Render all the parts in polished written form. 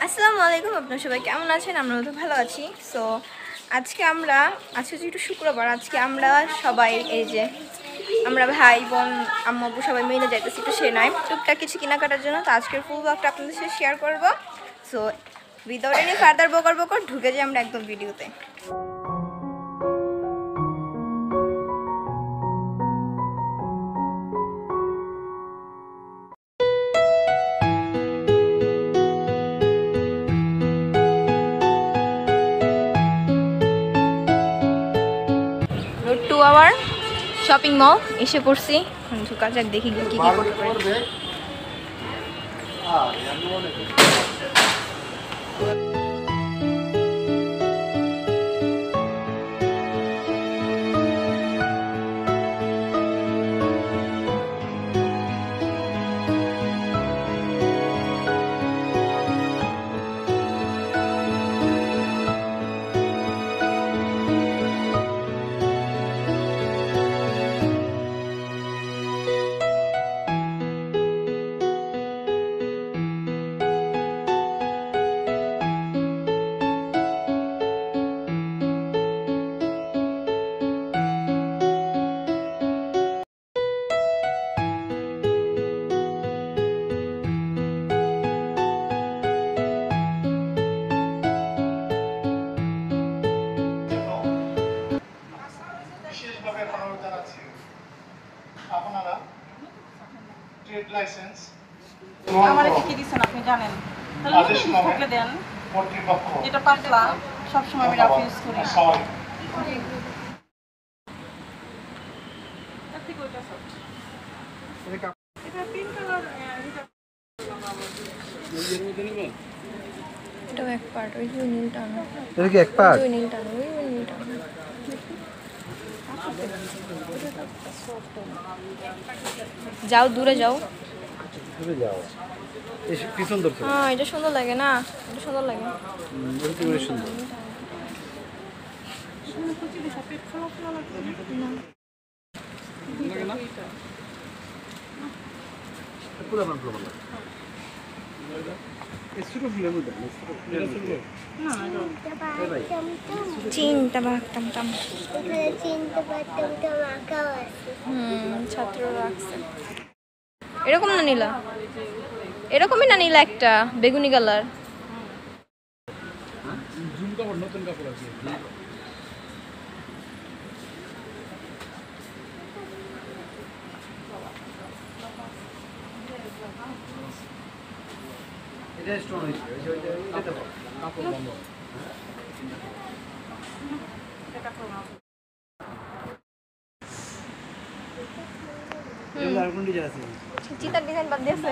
আসসালামু আলাইকুম, আপনারা সবাই কেমন আছেন? আমরা তো ভালো আছি। সো আজকে যেহেতু শুক্রবার, আজকে আমরা সবাই এই যে আমরা ভাই বোন আম্মু আব্বু সবাই মিলে যাইতেছি একটু সেনায় টুকটাক কিছু কেনাকাটার জন্য। তো আজকের ফুল ব্লগটা আপনাদের সাথে শেয়ার করবো। সো উইদাউট এনি ফার্দার বকর ঢুকে যাই আমরা একদম ভিডিওতে। টু আওয়ার শপিং মল এসে পড়ছি। ঢুকা যাক, দেখি কি কি করতে পারি। আপনারা ট্রেড লাইসেন্স আমারে কি দিছেন আপনি জানেন, তাহলে থাকলে দেন। কর্তৃপক্ষ এটা পাতলা, সবসময় আমি রাফ ইউজ করি। এটা পিঙ্ক কালার, এটাও এক পার্ট, ওই যে নীলটা না, এটা কি এক পার্ট? ওই নীলটা না, ওই নীলটা না। যাও দূরে যাও। দূরে যাও, এসে পিছন ধরছে। হ্যাঁ, এটা সুন্দর লাগে না? এটা সুন্দর লাগে। এটা কি বেশ সুন্দর। পুরো বান পুরো বান এই ছোট ফুলের মধ্যে না চিন্তা ভাবতাম টাম। ছাত্র রাখছে এরকম না নীলা, এরকমই না নীলা, একটা বেগুনি কালার। জুম কাপড়, নতুন কাপড় আছে। এটা স্টোন হইছে, এটা কাপড় বন্ধ। এগুলো আর কোন ডিজাইন আছে? চিতার ডিজাইন বাদ দিয়েছে।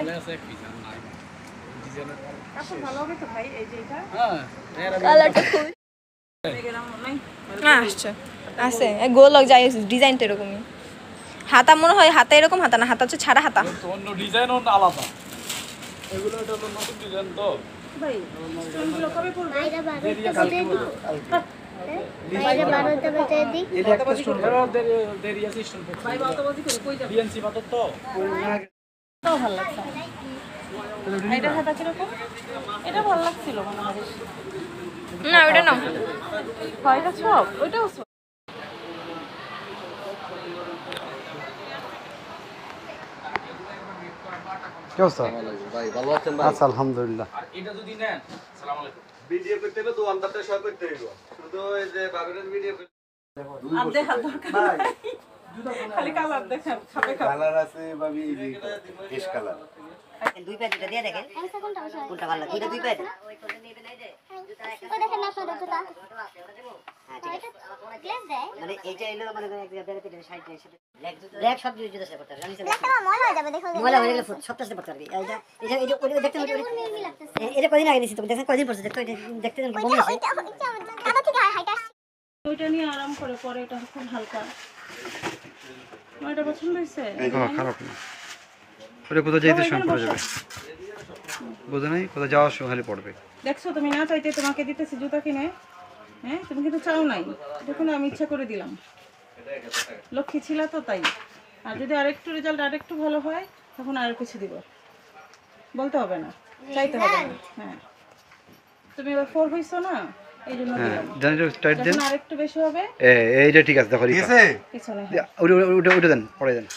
কাপড় ভালো হবে তো ভাই, এই যে এটা কালারটা খুব এরকম নাই। আসছে আছে গোলক যাই, ডিজাইনটা এরকমই। হাতা মনে হয় হাতা এরকম, হাতা না, হাতা হচ্ছে ছাড়া হাতা। অন্য ডিজাইন অন্য আলাদা। এগুলো এটা হলো নতুন ডিজাইন তো। ভাই স্টোনগুলো কবে পড়বে? এটা একটা স্টোন। দেরি আছে স্টোন পড়ছে। ভাই বাতাবাজি করে কই যাবে? বিএনসি পাথর তো। তাও ভালো লাগছে। এটা হাতা কিরকম? এটা ভালো লাগছিল মনে হয়। না ওটা নাও। হয় এটা সব, ওইটাও সব। কি অবস্থা ভাই? ভালো আছেন ভাই? আচ্ছা, আলহামদুলিল্লাহ। এটা যদি নেন, আসসালামু আলাইকুম। ভিডিও করতে হলে দোকানদারটা সব করতে হইব, শুধু এই যে বাবিরের ভিডিও আর দেখার দরকার নাই। খালি কালার দেখেন, খাপে খাপে। কালার আছে ভাবি, এই যে এশ কালার। দুই পায়ে দুটো দিয়ে দেখেন কোনটা ভালো লাগে। দুই পায়ে মানে এইটা এলো মানে এক জায়গায় বেরোতে সাইড ব্ল্যাক সব জুতো সেট করতে হবে। ময়লা হয়ে গেলে সবটা সেট করতে পারবি। এইটা এটা এটা ওই দেখতে এটা কদিন আগে নিছি, তো দেখেন কদিন পড়ছে, দেখতে দেখতে বমি আছে। ওইটা নিয়ে আরাম করে পরে, এটা খুব হালকা। ওইটা পছন্দ হয়েছে? হ্যাঁ, খারাপ না। ওটা কোথাও যেতে সময় পড়ে যাবে, বুঝে নাই? কোথাও যাওয়ার সময় খালি পড়বে। দেখছো তুমি না চাইতে তোমাকে দিতেছি জুতা কিনে, হ্যাঁ তুমি কিন্তু চাও নাই, দেখুন আমি ইচ্ছা করে দিলাম। লক্ষ্মী ছিল তো তাই। আর যদি আরেকটু রেজাল্ট আরেকটু ভালো হয় তখন আর কিছু দিব, বলতে হবে না, চাইতে হবে না। হ্যাঁ তুমি এবার 4 হইছো না, এই জন্য হ্যাঁ দিলাম। জানি টাইট দেন। যখন আরেকটু বেশি হবে এইটা ঠিক আছে, দেখো ঠিক আছে পিছনে ওটা দেন, পরে দেন।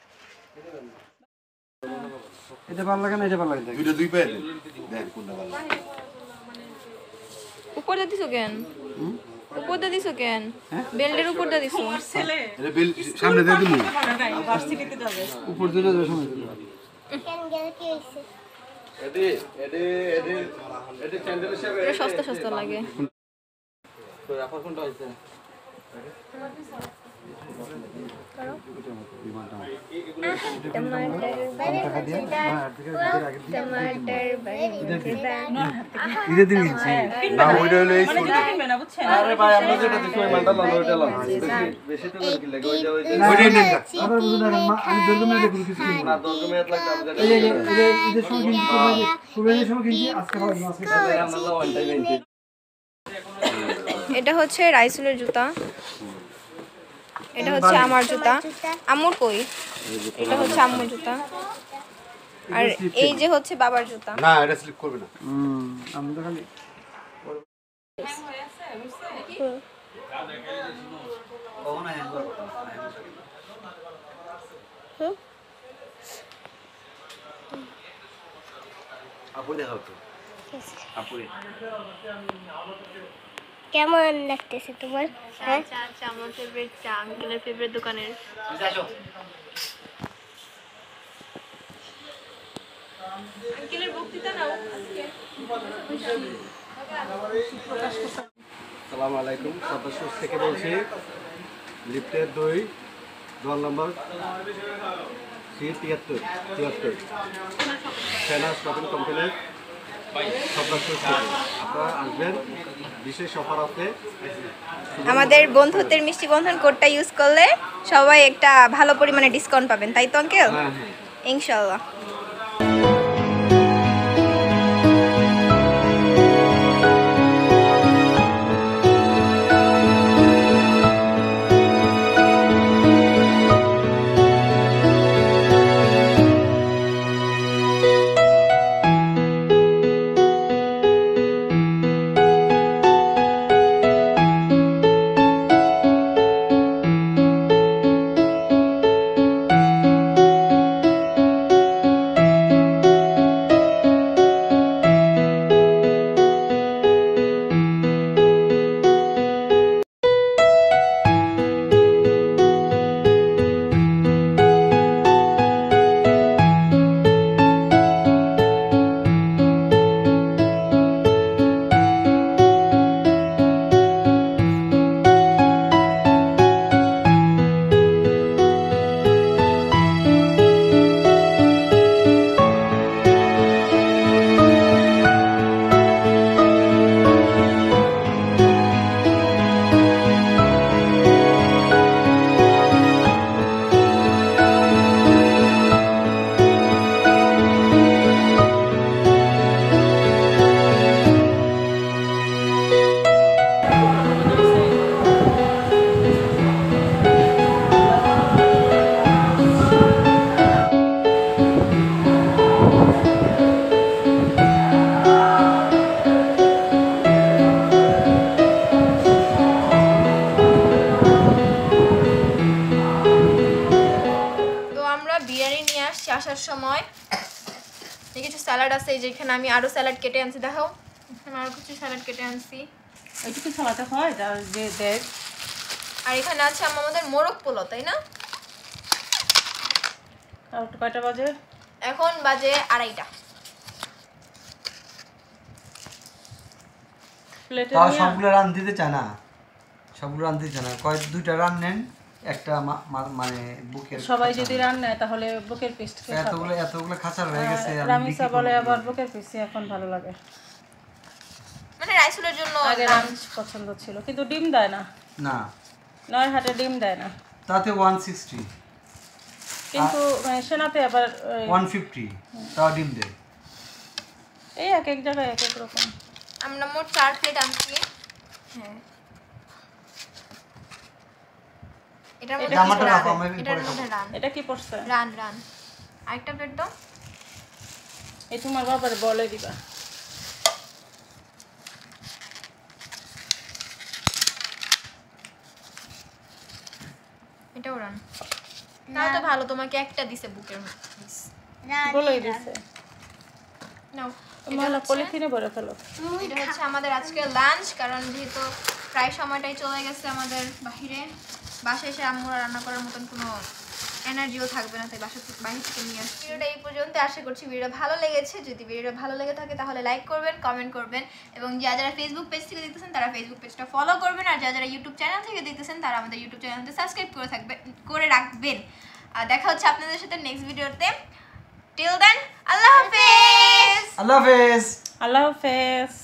এটা ভালো লাগে না, এটা ভালো লাগে। দুইটা দুই পায়ে দেন দেন কোনটা ভালো উপর দিয়ে দিছো কেন? উপর দিয়ে দিছো কেন? বেল্টের উপর দিয়ে দিছো। এটা বেল সামনে দিয়ে দিমু ভার্সিটিতে যাবে। উপর দিলে যাবে, সময় দিলে এডি এডি এডি এডি ক্যান্ডেল হিসেবে এটা সস্তা সস্তা লাগে। তো এখন কোনটা হইছে ঈদের দিন কিনছি না ওইটা হলো এই মানে যেটা কিনবে না, বুঝছেন? আরে ভাই আমরা যেটা দেখি ওই মালটা লাল ওইটা লাল বেশি তো করে কি লাগে ওইটা ওইটাই নেন না। আবার বুঝুন না, আমি দরগমে এটা কিছু কিনবো না। না দরকার এক লাখ টাকা দেন এই যে ঈদের সময় কিনছি, কুরবানির সময় কিনছি, আজকে পাবো না, আজকে পাবো না। আমরা ওয়ান টাইম এনছি এটা হচ্ছে রাইসুলের জুতা, এটা হচ্ছে আমার জুতা। আম্মুর কই? এটা হচ্ছে আম্মুর জুতা, আর এই যে হচ্ছে বাবার জুতা। না এটা স্লিপ করবে না আমি তো খালি আপু দেখাও তো আপু কেমন লাগতেছে তোমার? হ্যাঁ চা চা আমার ফেভারিট চা, আঙ্কেলের ফেভারিট দোকানের। আঙ্কেলের বক্তৃতা না আসসালামু আলাইকুম, সদস্য থেকে বলছি। লিফটের 2 দোয়ার নাম্বার C73 সেনা শপিং কমপ্লেক্স সদস্য থেকে আপনারা আসবেন, বিশেষ অফার আছে। আমাদের বন্ধুত্বের মিষ্টি বন্ধন কোডটা ইউজ করলে সবাই একটা ভালো পরিমাণে ডিসকাউন্ট পাবেন, তাই তো আঙ্কেল? হ্যাঁ হ্যাঁ ইনশাআল্লাহ। আসার সময় কিছু স্যালাড আছে, এই যে এখানে আমি আরো স্যালাড কেটে আনছি, দেখাও এখানে আরো কিছু স্যালাড কেটে আনছি। এইটুকু সালাতে হয় যে দেখ। আর এখানে আছে আমাদের মোরগ পোলাও, তাই না? আর কয়টা বাজে? এখন বাজে 2:30টা। প্লেটে তাও নিয়ে সবগুলো রান দিতে চায় না, সবগুলো রান দিতে চায় না, কয় 2টা রান নেন, একটা মানে বুকের সবাই যদি রান নেয় তাহলে বুকের পিস খেয়ে খাবে। এতগুলো খাঁচার হয়ে গেছে। রামিসা বলে আবার বুকের পিসই এখন ভালো লাগে, মানে রাইসুলের জন্য আগে রামিস পছন্দ ছিল, কিন্তু ডিম দেয় না। না, নয় হাটে ডিম দেয় না, তাতে 160, কিন্তু সেনাতে আবার 150 তাও ডিম দেয়। এই এক এক জায়গায় এক এক রকম। আমরা মোট 4 প্লেট আনছি। হ্যাঁ, এটার মধ্যে আমারটা রাখো, আমি এটার পরে মধ্যে রান এটা কি পড়ছে? রান রান আরেকটা প্লেট দাও। এই তোমার বাবারে বলে দিবা। এটাও রান তাও তো ভালো তোমাকে একটা দিছে বুকের বলেই দিছে নাও মালা পলিথিনে ভরে ফেলো এটা হচ্ছে আমাদের আজকে লাঞ্চ কারণ যেহেতু প্রায় সময়টাই চলে গেছে আমাদের বাসায় এসে আম্মুরা রান্না করার মতন কোনো এনার্জিও থাকবে না তাই বাইরে থেকে নিয়ে আসছি ভিডিওটা এই পর্যন্ত আশা করছি ভিডিওটা ভালো লেগেছে যদি ভিডিওটা ভালো লেগে থাকে তাহলে লাইক করবেন কমেন্ট করবেন এবং যারা ফেসবুক পেজ থেকে দেখতেছেন তারা ফেসবুক পেজটা ফলো করবেন আর যারা ইউটিউব চ্যানেল থেকে দেখতেছেন তারা আমাদের ইউটিউব চ্যানেলটা সাবস্ক্রাইব করে রাখবেন আর দেখা হচ্ছে আপনাদের সাথে নেক্সট ভিডিওতে টিল দেন আল্লাহ হাফেজ আল্লাহ হাফেজ আল্লাহ হাফেজ